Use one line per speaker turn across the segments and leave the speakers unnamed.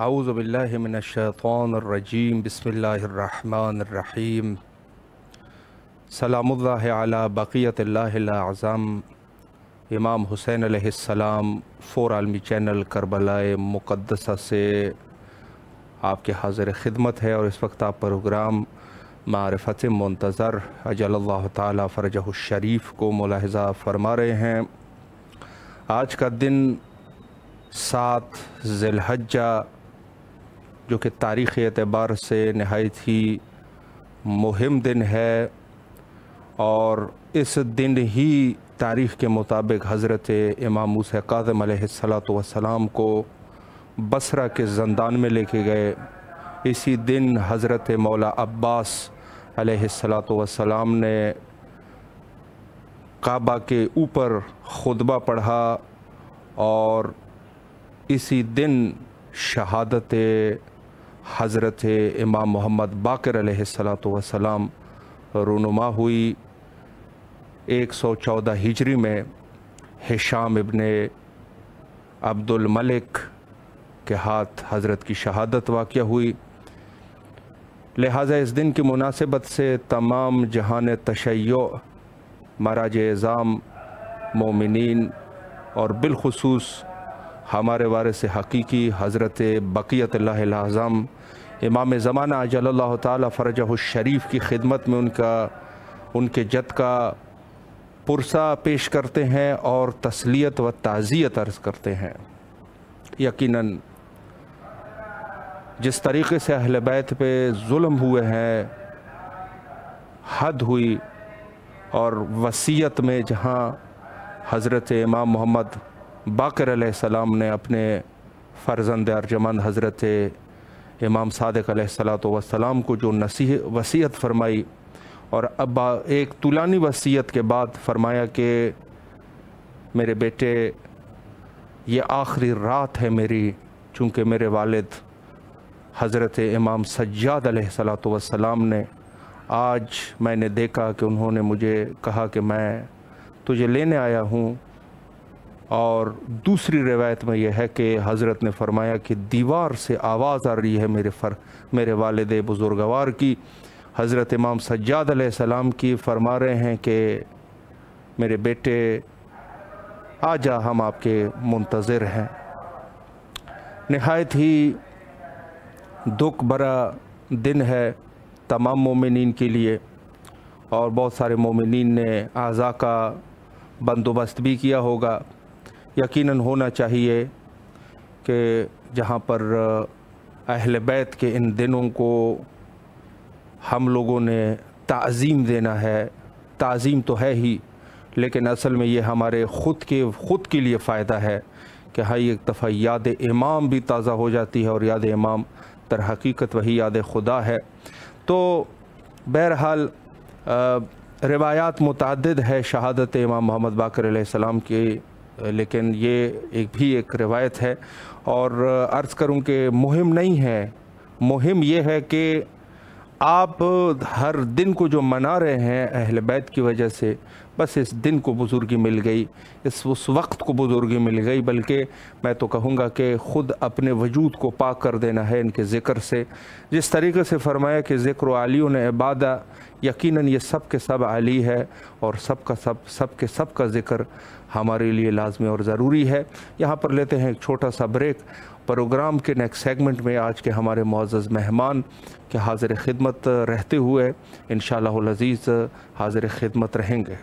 अऊज़ु बिल्लाहि मिनश्शैतानिर्रजीम बिस्मिल्लाहिर्रहमानिर्रहीम सलामुल्लाहि अला बक़ियतिल्लाहिल अज़म इमाम हुसैन अलैहिस्सलाम फ़ोर आलमी चैनल करबलाए मुक़द्दसा से आपके हाज़िर ख़िदमत है। और इस वक्त आप प्रोग्राम मारिफ़त मुंतज़र अजलल्लाहु ताला फ़रजहु शरीफ को मुलाहिज़ा फ़रमा रहे हैं। आज का दिन 7 ज़िलहज्जा जो कि तारीख़ी एतबार से नहायत ही मुहिम दिन है, और इस दिन ही तारीख़ के मुताबिक हज़रत इमाम मूसा काज़िम अलैहिस्सलातु वस्सलाम को बसरा के ज़ंदान में लेके गए। इसी दिन हज़रत मौला अब्बास अलैहिस्सलातु वस्सलाम ने काबा के ऊपर खुतबा पढ़ा, और इसी दिन शहादत हज़रत इमाम मोहम्मद बाक़िर अलैहिस्सलातु वस्सलाम रूनुमा हुई। 114 हिजरी में हिशाम इब्ने अब्दुल मलिक के हाथ हज़रत की शहादत वाक़या हुई। लिहाजा इस दिन की मुनासिबत से तमाम जहान तशय्यो, मराज एज़ाम, मोमिनीन और बिलखुसूस हमारे वारिस हकीकी हज़रत बक़ियतुल्लाहिल आज़म इमाम ज़माना अजलल्लाहु ताला फ़रजहु शरीफ की खिदमत में उनके जद का पुरसा पेश करते हैं और तस्लियत व ताज़ियत अर्ज़ करते हैं। यकीनन जिस तरीक़े से अहले बैत पे जुल्म हुए हैं, हद हुई, और वसीयत में जहाँ हज़रत इमाम मोहम्मद बाक़िर अलैहिस्सलाम ने अपने फ़र्ज़ंद अर्जमंद हज़रत इमाम सादिक़ अलैहिस्सलातु वस्सलाम को जो वसीयत फ़रमाई, और अब एक तुलानी वसीयत के बाद फ़रमाया कि मेरे बेटे, ये आखिरी रात है मेरी, चूँकि मेरे वालिद हज़रत इमाम सज्जाद अलैहिस्सलातु वस्सलाम ने आज मैंने देखा कि उन्होंने मुझे कहा कि मैं तुझे लेने आया हूँ। और दूसरी रिवायत में यह है कि हज़रत ने फ़रमाया कि दीवार से आवाज़ आ रही है मेरे वालिद बुज़ुर्गवार की, हज़रत इमाम सज्जाद अलैहिस्सलाम की। फ़रमा रहे हैं कि मेरे बेटे आजा, हम आपके मुंतज़िर हैं। नहायत ही दुख भरा दिन है तमाम मोमिनीन के लिए, और बहुत सारे मोमिनीन ने आज़ा का बंदोबस्त भी किया होगा। यकीनन होना चाहिए कि जहाँ पर अहले बैत के इन दिनों को हम लोगों ने ताज़ीम देना है, ताज़ीम तो है ही, लेकिन असल में ये हमारे ख़ुद के लिए फ़ायदा है कि हाँ, एक दफ़ा याद इमाम भी ताज़ा हो जाती है, और याद इमाम दर हकीकत वही याद खुदा है। तो बहरहाल रिवायात मुतअद्दिद है शहादत इमाम मोहम्मद बाक़िर अलैहिस्सलाम की, लेकिन ये एक रिवायत है। और अर्ज़ करूँ कि मुहिम नहीं है, मुहिम ये है कि आप हर दिन को जो मना रहे हैं अहले बैत की वजह से, बस इस दिन को बुज़ुर्गी मिल गई, उस वक्त को बुज़ुर्गी मिल गई, बल्कि मैं तो कहूँगा कि ख़ुद अपने वजूद को पाक कर देना है इनके ज़िक्र से। जिस तरीक़े से फ़रमाया कि ज़िक्र अलीउन इबादा, यकीनन ये सब के सब अली है, और सब के सब का ज़िक्र हमारे लिए लाज़मी और ज़रूरी है। यहाँ पर लेते हैं एक छोटा सा ब्रेक। प्रोग्राम के नेक्स्ट सेगमेंट में आज के हमारे मुअज़्ज़ज़ मेहमान के हाज़िर ख़िदमत रहते हुए इंशाअल्लाहुल अज़ीज़ हाज़िर ख़िदमत रहेंगे।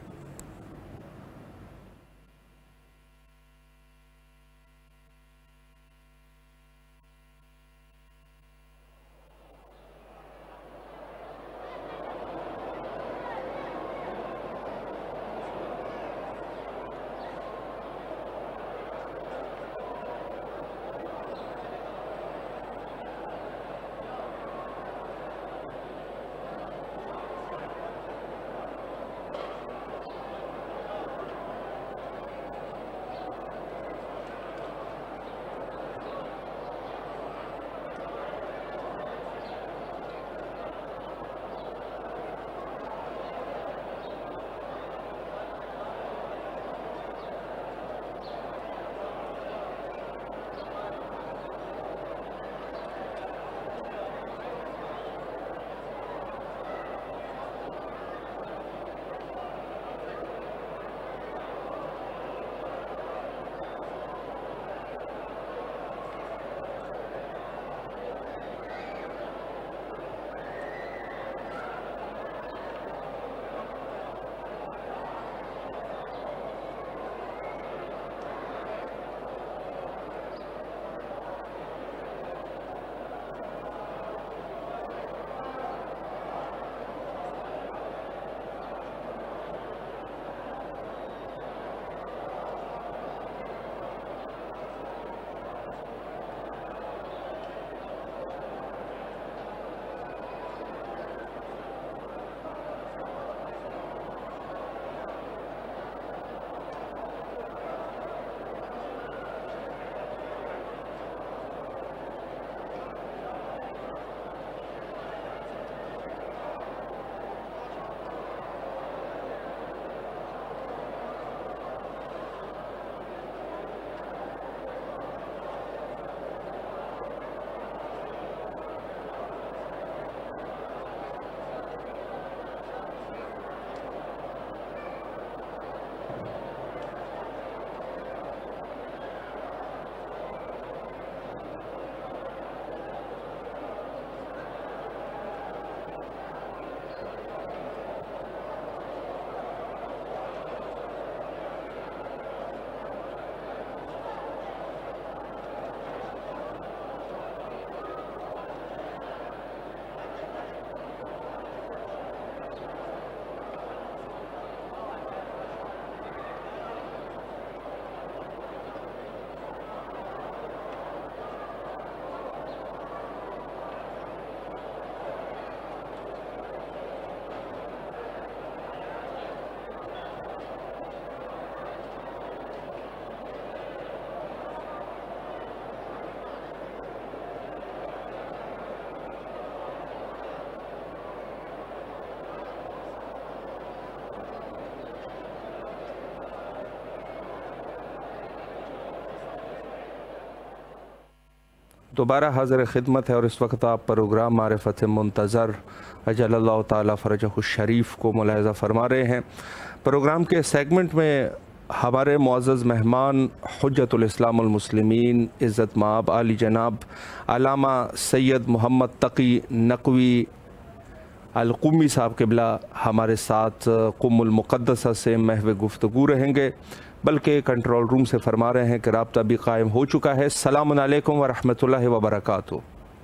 दोबारा हाज़िर खिदमत है और इस वक्त आप प्रोग्राम मारिफत मुंतज़र अजल्लल्लाहु ताला फ़रजहु शरीफ को मुलाहिज़ा फरमा रहे हैं। प्रोग्राम के सेगमेंट में हमारे मुअज़्ज़ज़ मेहमान हुज्जतुल इस्लाम वल मुस्लिमीन इज़्ज़त माब आली जनाब अल्लामा सैयद मोहम्मद तकी नकवी अल-क़ुम्मी साहब क़िबला हमारे साथ क़ुम्मुल मुक़द्दसा से महव गुफ्तगू रहेंगे, बल्कि कंट्रोल रूम से फरमा रहे हैं कि राब्ता भी कायम हो चुका है। अस्सलामु अलैकुम व रहमतुल्लाहि व बरकातुहू।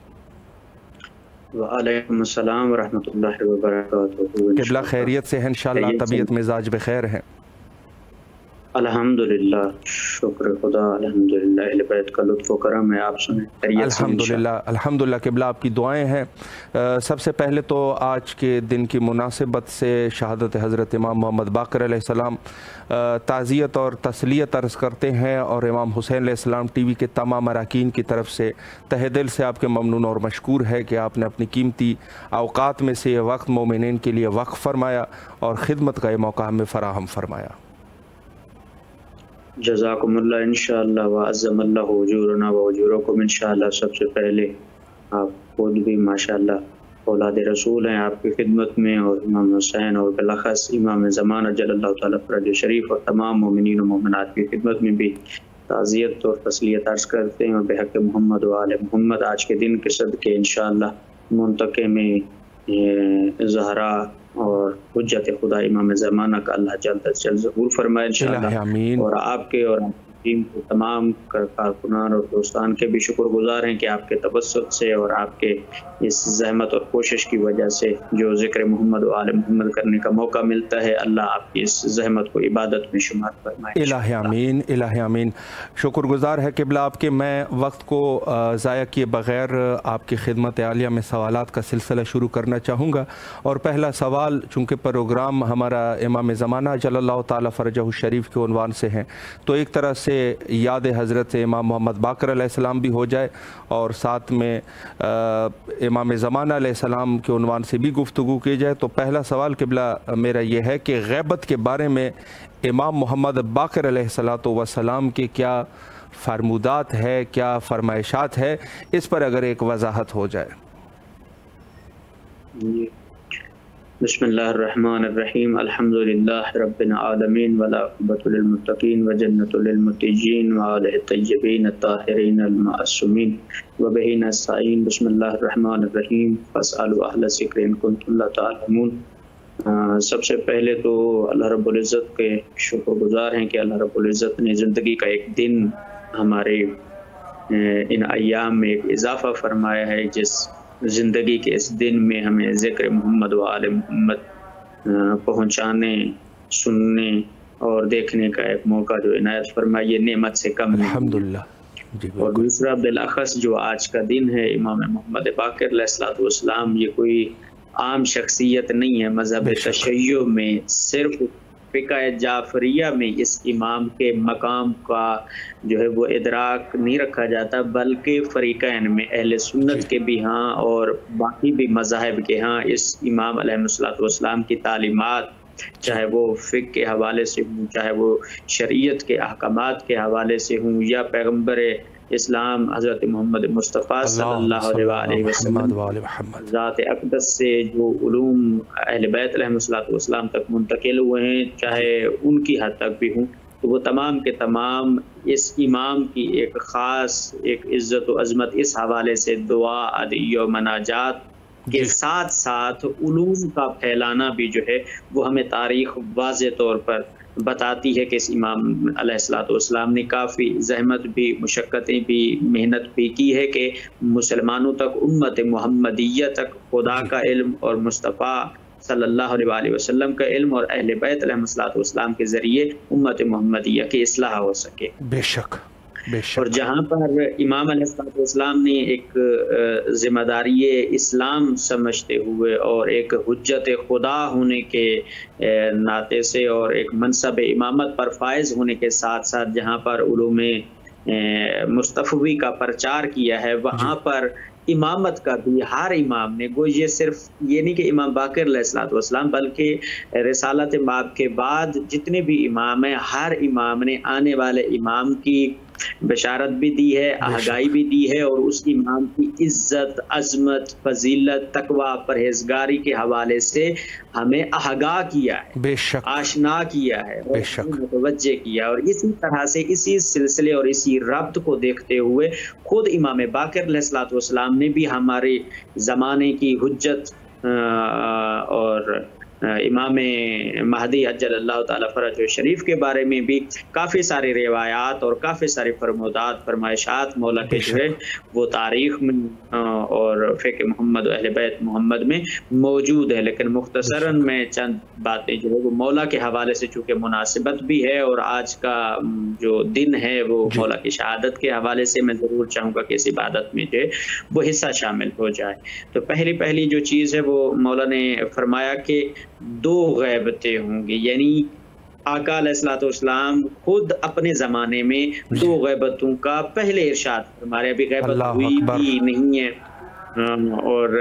वालेकुम अस्सलाम व रहमतुल्लाहि व बरकातुहू।
क़िबला खैरियत से हैं इंशाअल्लाह, तबीयत मिजाज बखैर हैं?
अल्हम्दुलिल्लाह, शुक्र खुदा, अल्हम्दुलिल्लाह, अहले बैत का लुत्फ़ व करम है। आप सुने?
अल्हम्दुलिल्लाह अल्हम्दुलिल्लाह क़िबला आपकी दुआएं हैं। सबसे पहले तो आज के दिन की मुनासिबत से शहादत हज़रत इमाम मोहम्मद बाक़िर अलैहिस्सलाम ताज़ियत और तसलियत अर्ज़ करते हैं और इमाम हुसैन अलैहिस्सलाम टीवी के तमाम अरकान की तरफ से तहे दिल से आपके ममनून और मशकूर है कि आपने अपनी कीमती औक़ात में से ये वक्त मोमिनीन के लिए वक्फ़ फरमाया और ख़िदमत का ये मौका हमें फ़राहम फरमाया।
जज़ाकुमुल्लाह इंशाअल्लाह व अज़्ज़मल्लाहु उजूरना व उजूरकुम इंशाअल्लाह। सबसे पहले आप खुद भी माशाअल्लाह औलाद रसूल हैं, आपकी खिदमत में, और इमाम हुसैन और बिलख़ास इमाम ज़माना जल्लल्लाहु ताला फ़रजहु शरीफ और तमाम मोमिनीन और मोमिनात की खिदमत में भी ताज़ियत और तस्लियत अर्ज़ करते हैं। और बेहक़ मोहम्मद व आले मोहम्मद आज के दिन के सदक़े इंशाअल्लाह मुंतक़े में ज़हरा और हुज्जत खुदा इमाम ज़माना का अल्लाह जल्द अज़ जल्द ज़हूर फरमाए इंशाअल्लाह। और आपके और आपकी टीम के तमाम कारकुनान और दोस्तान के भी शुक्रगुजार हैं कि आपके तबस्सुत से और आपके इस ज़हमत और कोशिश की वजह से जो ज़िक्र मोहम्मद व आले मोहम्मद करने का मौका मिलता है, अल्लाह आपकी इस ज़हमत को इबादत में शुमार फरमाए।
इलाही आमीन, इलाही आमीन। शुक्रगुजार है क़िबला आपके। मैं वक्त को ज़ाया किए बग़ैर आपकी खिदमत आलिया में सवालात का सिलसिला शुरू करना चाहूँगा। और पहला सवाल, चूँकि प्रोग्राम हमारा इमाम ज़माना जल्लल्लाहु ताला फ़रजहु शरीफ के उन्वान से हैं, तो एक तरह से याद हज़रत इमाम मोहम्मद बाक़िर अलैहिस्सलाम भी हो जाए और साथ में इमाम ज़माना अलैहिस्सलाम के उन्वान से भी गुफ्तगू की जाए। तो पहला सवाल क़िबला मेरा ये है कि ग़ैबत के बारे में इमाम मोहम्मद बाक़िर अलैहिस्सलातु वस्सलाम के क्या फ़रमूदात है, क्या फ़रमाइशात है, इस पर अगर एक वजाहत हो जाए।
बिस्मिल्लाहिर्रहमानिर्रहीम, अल्हम्दुलिल्लाहि रब्बिल आलमीन वल आक़िबतु लिल मुत्तक़ीन व जन्नतु लिल मुत्तक़ीन व आलिहि तय्यबीन अत्ताहिरीन अल मासूमीन व बिही नस्तईन। बिस्मिल्लाहिर्रहमानिर्रहीम, फस्अलु अहल ज़िक्र इन कुंतुम ला तअलमून। सबसे पहले तो अल्लाह रब्बुल इज़्ज़त के शुक्रगुजार हैं कि अल्लाह रब्बुल इज़्ज़त ने ज़िंदगी का एक दिन हमारे इन अय्याम में एक इजाफ़ा फरमाया है, जिस ज़िंदगी के इस दिन में हमें ज़िक्र मोहम्मद व आले मोहम्मद पहुँचाने, सुनने और देखने का एक मौका जो इनायत फरमाई, ये नेमत से कम नहीं।
अल्हम्दुलिल्लाह।
और दूसरा बिलख़ास जो आज का दिन है इमाम मोहम्मद बाक़िर अलैहिस्सलातु वस्सलाम, ये कोई आम शख्सियत नहीं है। मज़हब तशय्युअ में सिर्फ फ़िक़्ह जाफ़रिया में इस इमाम के मकाम का जो है वो इदराक नहीं रखा जाता, बल्कि फ़रीक़ैन में अहले सुन्नत के भी हाँ और बाकी भी मज़ाहिब के हाँ इस इमाम अलैहिस्सलातु वस्सलाम की तालीमात, चाहे वो फ़िक़्ह के हवाले से हों, चाहे वो शरीयत के अहकामात के हवाले से हों, या पैगम्बर इस्लाम हज़रत मोहम्मद मुस्तफ़ा सल्लल्लाहु अलैहि वसल्लम ज़ात अक़दस से जो उलूम अहले बैत अलैहिस्सलातु वस्सलाम तक मुंतकिल हुए हैं, चाहे उनकी हद तक भी हों, तो वो तमाम के तमाम इस इमाम की एक ख़ास एक इज़्ज़त व अज़मत इस हवाले से दुआ, अदइय व मनाजात के साथ साथ उलूम का फैलाना भी जो है वो हमें तारीख़ वाज़े तौर पर बताती है कि इस इमाम अलैहिस्सलातु वस्सलाम ने काफ़ी ज़हमत भी, मुशक्क़तें भी, मेहनत भी की है कि मुसलमानों तक, उम्मत मुहम्मदिया तक खुदा का इल्म और मुस्तफ़ा सल्लल्लाहु अलैहि वसल्लम का इल्म और अहले बैत अलैहिस्सलातु वस्सलाम के ज़रिए उम्मत मुहम्मदिया की इस्लाह हो सके।
बेशक।
और जहाँ पर इमाम अलैहिस्सलाम ने एक ज़िम्मेदारी इस्लाम समझते हुए और एक हुज्जत खुदा होने के नाते से और एक मनसब इमामत पर फायज़ होने के साथ साथ जहाँ पर उलूमे मुस्तफ़वी का प्रचार किया है, वहाँ पर इमामत का भी हर इमाम ने, गो ये सिर्फ ये नहीं कि इमाम बाक़िर अलैहिस्सलातु वस्सलाम, बल्कि रिसालत बाब के बाद जितने भी इमाम हैं, हर इमाम ने आने वाले इमाम की بشارت بھی دی ہے، آگاہی بھی دی ہے، اور اس امام کی عزت، عظمت، فضیلت، تقوی، پرہیزگاری کے حوالے سے ہمیں آگاہ کیا ہے،
بے شک
آشنا کیا ہے، اور
بے شک
متوجہ کیا، اور اسی طرح سے اسی سلسلے اور اسی ربط کو دیکھتے ہوئے خود امام باقر علیہ الصلوۃ والسلام نے بھی ہمارے زمانے کی حجت اور امام مہدی عجل اللہ تعالیٰ فرج شریف کے بارے میں بھی کافی ساری روایات اور کافی ساری فرمودات، فرمائشات مولا کے جو ہے وہ تاریخ میں اور فقہ محمد و اہل بیت محمد میں موجود ہے، لیکن مختصراً میں چند باتیں جو ہے وہ مولا کے حوالے سے چونکہ مناسبت بھی ہے، اور آج کا جو دن ہے وہ مولا کی شہادت کے حوالے سے میں ضرور چاہوں گا کہ اس عبادت میں جو ہے وہ حصہ شامل ہو جائے۔ تو پہلی جو چیز ہے وہ مولا نے فرمایا کہ 2 غیبتیں ہوں گی، یعنی آقا علیہ الصلوۃ والسلام خود اپنے زمانے میں 2 غیبتوں کا پہلے ارشاد فرما رہے، ابھی غیبت ہوئی بھی نہیں ہے، اور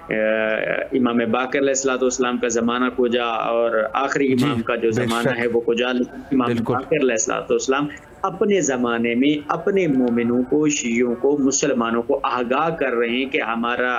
امام باقر علیہ الصلوۃ والسلام کا زمانہ کجا اور آخری امام کا جو زمانہ ہے وہ کجا، لیکن امام باقر علیہ الصلوۃ والسلام اپنے زمانے میں اپنے مومنوں کو، شیعوں کو، مسلمانوں کو آگاہ کر رہے ہیں کہ ہمارا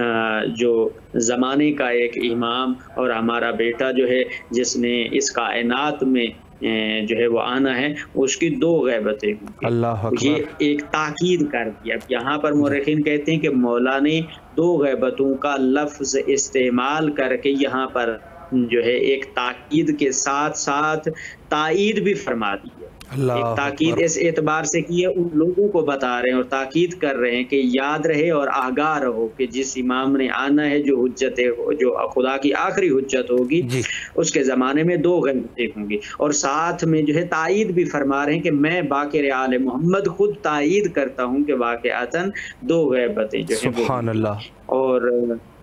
جو زمانے کا ایک امام اور ہمارا بیٹا جو ہے جس نے اس کائنات میں جو ہے وہ آنا ہے، اس کی 2 غیبتیں ہوں گی۔ یہ ایک تاکید کر دیا۔ یہاں پر مورخین کہتے ہیں کہ مولا نے 2 غیبتوں کا لفظ استعمال کر کے یہاں پر جو ہے ایک تاکید کے ساتھ ساتھ تائید بھی فرما دی ہے۔ ایک تاکید اس اعتبار سے کی ہے، ان لوگوں کو بتا رہے ہیں اور تاکید کر رہے ہیں کہ یاد رہے اور آگاہ رہو کہ جس امام نے آنا ہے، جو حجت، جو خدا کی آخری حجت ہوگی، اس کے زمانے میں 2 غیبتیں ہوں گی، اور ساتھ میں جو ہے تائید بھی فرما رہے ہیں کہ میں باقر آل محمد خود تائید کرتا ہوں کہ واقعاتاً 2 غیبتیں جو ہیں
سبحان اللہ۔
اور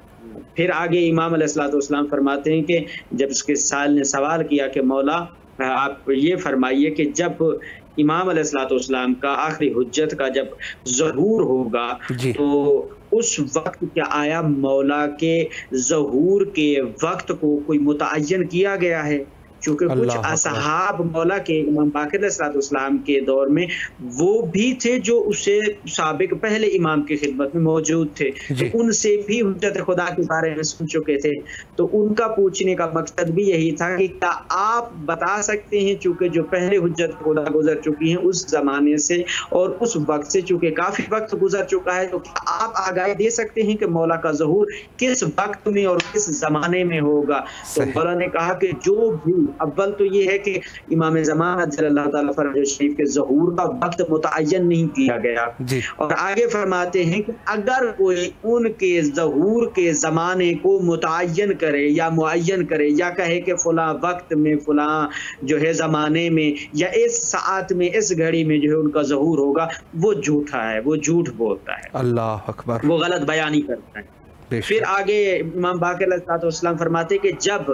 پھر آگے امام علیہ الصلوۃ والسلام فرماتے ہیں کہ جب اس کے سائل نے سوال کیا کہ مولا آپ یہ فرمائیے کہ جب امام علیہ الصلوۃ والسلام کا آخری حجت کا جب ظہور ہوگا تو اس وقت کیا آیا مولا کے ظہور کے وقت کو کوئی متعین کیا گیا ہے؟ چونکہ کچھ اصحاب مولا کے امام باقر علیہ السلام کے دور میں وہ بھی تھے جو اسے سابق پہلے امام کی خدمت میں موجود تھے، تو ان سے بھی حجت خدا کے بارے میں سن چکے تھے، تو ان کا پوچھنے کا مقصد بھی یہی تھا کہ کیا آپ بتا سکتے ہیں، چونکہ جو پہلے حجت خدا گزر چکی ہیں اس زمانے سے اور اس وقت سے چونکہ کافی وقت گزر چکا ہے، تو کیا آپ آگاہی دے سکتے ہیں کہ مولا کا ظہور کس وقت میں اور کس زمانے میں ہوگا؟ تو مولا نے کہا کہ جو بھی اول تو یہ ہے کہ امام زمان عجل اللہ تعالیٰ فرج شریف کے ظہور کا وقت متعین نہیں کیا گیا، اور آگے فرماتے ہیں کہ اگر کوئی ان کے ظہور کے زمانے کو متعین کرے یا معین کرے یا کہے کہ فلاں وقت میں فلاں جو ہے زمانے میں یا اس ساعت میں اس گھڑی میں جو ہے ان کا ظہور ہوگا، وہ جھوٹا ہے، وہ جھوٹ بولتا ہے، اللہ اکبر، وہ غلط بیانی کرتا ہے۔ پھر آگے امام باقر علیہ السلام فرماتے کہ جب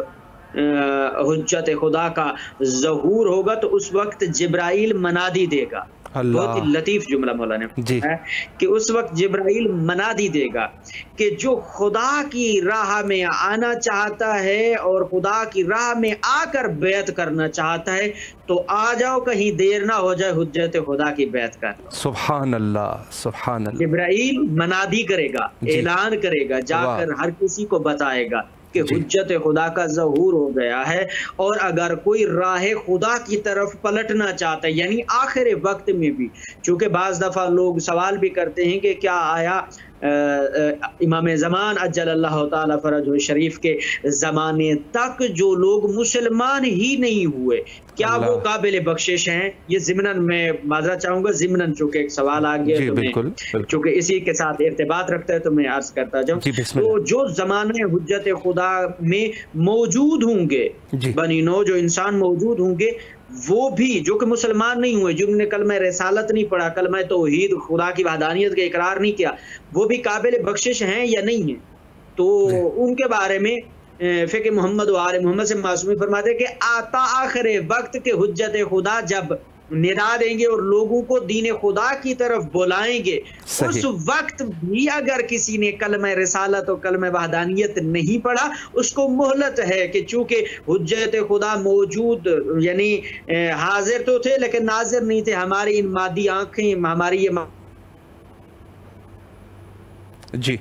حجت خدا کا ظہور ہوگا تو اس وقت جبرائیل منادی دے گا۔ بہت ہی لطیف جملہ مولانا نے ہے کہ اس وقت جبرائیل منادی دے گا کہ جو خدا کی راہ میں آنا چاہتا ہے اور خدا کی راہ میں آ کر بیعت کرنا چاہتا ہے تو آ جاؤ، کہیں دیر نہ ہو جائے، حجت خدا کی بیعت کر۔ سبحان اللہ، سبحان اللہ۔ جبرائیل منادی کرے گا، اعلان کرے گا، جا کر ہر کسی کو بتائے گا کہ حجت خدا کا ظہور ہو گیا ہے، اور اگر کوئی راہ خدا کی طرف پلٹنا چاہتا ہے، یعنی آخر وقت میں بھی، چونکہ بعض دفعہ لوگ سوال بھی کرتے ہیں کہ کیا آیا امام زمان عجل اللہ تعالیٰ فرج شریف کے زمانے تک جو لوگ مسلمان ہی نہیں ہوئے کیا وہ قابل بخشش ہیں؟ یہ ضمناً میں معذرت چاہوں گا، ضمناً چونکہ ایک سوال آ گیا چونکہ اسی کے ساتھ ارتباط رکھتا ہے تو میں عرض کرتا جاؤں، تو جو زمانے حجت خدا میں موجود ہوں گے، بنی نو جو انسان موجود ہوں گے، وہ بھی جو کہ مسلمان نہیں ہوئے، جنہوں نے کلمہ رسالت نہیں پڑھا، کلمہ توحید خدا کی وحدانیت کا اقرار نہیں کیا، وہ بھی قابل بخشش ہیں یا نہیں ہیں؟ تو ان کے بارے میں فقہ محمد و آل محمد سے معصومی فرماتے ہیں کہ آتا آخر وقت کے حجت خدا جب निदा देंगे और लोगों को दीन खुदा की तरफ बुलाएंगे, उस वक्त भी अगर किसी ने कलमा रिसालत और कलमा वहदानियत नहीं पढ़ा, उसको मोहलत है कि चूंकि हुज्जत खुदा मौजूद, यानी हाजिर तो थे लेकिन नाजिर नहीं थे। हमारी इन मादी आंखें, हमारी ये
जी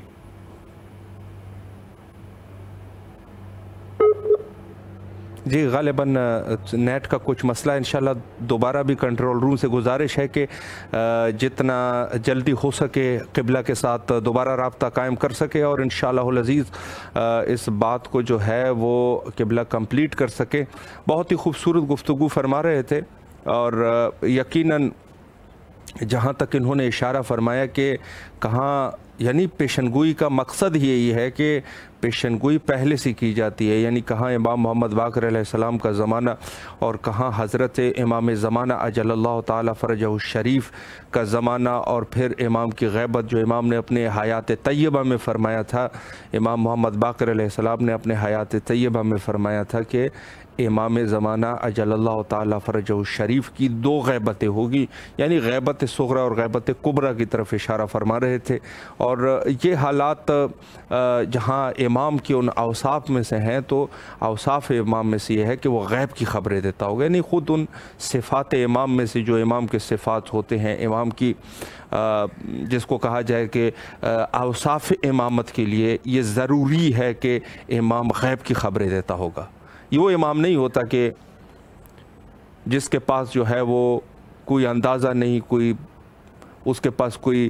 जी गालिबन नेट का कुछ मसला, इंशाल्लाह दोबारा भी कंट्रोल रूम से गुजारिश है कि जितना जल्दी हो सके क़िबला के साथ दोबारा रब्ता कायम कर सके और इंशाअल्लाहुल अज़ीज़ इस बात को जो है वो क़िबला कंप्लीट कर सके। बहुत ही खूबसूरत गुफ्तगू फरमा रहे थे और यकीनन जहाँ तक इन्होंने इशारा फरमाया कि कहाँ, यानी पेशनगोई का मकसद ही यही है कि पेशनगोई पहले से की जाती है, यानी कहाँ इमाम मोहम्मद बाक़िर अलैहिस्सलाम का ज़माना और कहाँ हज़रत इमाम ज़माना अजल्लल्लाहु ताला फ़रजहु शरीफ का ज़माना, और फिर इमाम की ग़ैबत जो इमाम ने अपने हयात तय्यबा में फ़रमाया था। इमाम मोहम्मद बाक़िर अलैहिस्सलाम ने अपने हयात तय्यबा में फ़रमाया था कि इमाम ज़माना अजल्लल्लाहु ताला फ़रजहु शरीफ की दो ग़ैबतें होगी, यानी ग़ैबत सुग़रा और ग़ैबत कुबरा की तरफ इशारा फरमा रहे थे। और ये हालात जहाँ इमाम की उन अवसाफ़ में से हैं, तो अवसाफ़ इमाम में से ये है कि वो ग़ैब की ख़बरें देता होगा, यानी ख़ुद उन सिफ़ात इमाम में से जो इमाम के सिफ़ात होते हैं, इमाम की जिसको कहा जाए कि अवसाफ़ इमामत के लिए ये ज़रूरी है कि इमाम ग़ैब की ख़बरें देता होगा। ये वो इमाम नहीं होता कि जिसके पास जो है वो कोई अंदाज़ा नहीं, कोई उसके पास कोई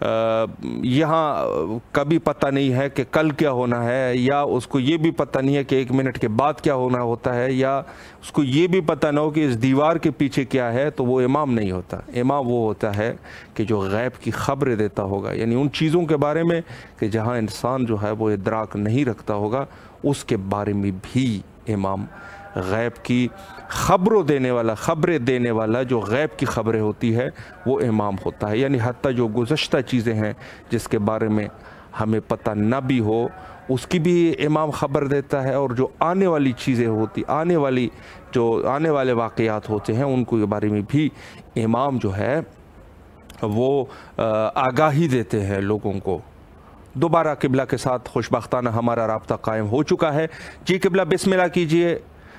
यहाँ कभी पता नहीं है कि कल क्या होना है, या उसको ये भी पता नहीं है कि 1 मिनट के बाद क्या होना होता है, या उसको ये भी पता ना हो कि इस दीवार के पीछे क्या है, तो वो इमाम नहीं होता। इमाम वो होता है कि जो ग़ैब की ख़बरें देता होगा, यानी उन चीज़ों के बारे में कि जहाँ इंसान जो है वो इदराक नहीं रखता होगा, उसके बारे में भी इमाम ग़ैब की ख़बरें देने वाला जो ग़ैब की ख़बरें होती है वो इमाम होता है। यानी हत्ता जो गुज़श्ता चीज़ें हैं जिसके बारे में हमें पता न भी हो, उसकी भी इमाम ख़बर देता है, और जो आने वाली चीज़ें होती, आने वाले वाक़यात होते हैं, उनको के बारे में भी इमाम जो है वो आगाही देते हैं लोगों को। दोबारा क़िबला के साथ खुशबख्ताना हमारा राब्ता कायम हो चुका है। जी क़िबला बिस्मिल्लाह कीजिए,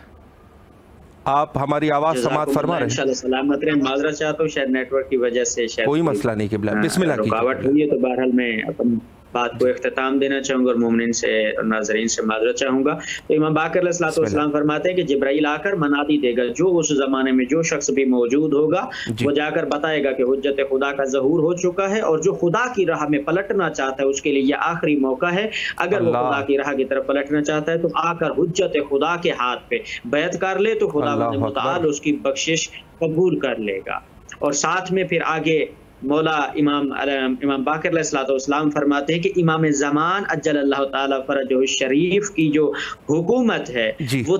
आप हमारी आवाज़ समाअत फरमा रहे हैं।
सलामत रहें, माज़रत चाहता हूँ, शायद नेटवर्क की वजह से शायद
कोई मसला नहीं क़िबला, बिस्मिल्लाह कीजिए।
रुकावट हुई है, तो बहरहाल मैं अपन बात को इख्तिताम देना चाहूँगा और मोमिनीन से और नाज़रीन से माज़रत चाहूँगा। तो इमाम बाक़िर अलैहिस्सलाम फरमाते हैं कि जिब्राइल आकर मनादी देगा, जो उस ज़माने में जो शख्स भी मौजूद होगा वो जाकर बताएगा कि हुज्जत खुदा का ज़हूर हो चुका है, और जो खुदा की राह में पलटना चाहता है उसके लिए यह आखिरी मौका है। अगर वो खुदा की राह की तरफ पलटना चाहता है तो आकर हुज्जत खुदा के हाथ पे बैत कर ले, तो खुदा मुताल उसकी बख्शिश कबूल कर लेगा। और साथ में फिर आगे मौला इमाम बाक़िर अलैहिस्सलाम फरमाते हैं कि इमाम ज़मान अज्जलल्लाहु ताला फ़रजहु शरीफ की जो हुकूमत है वो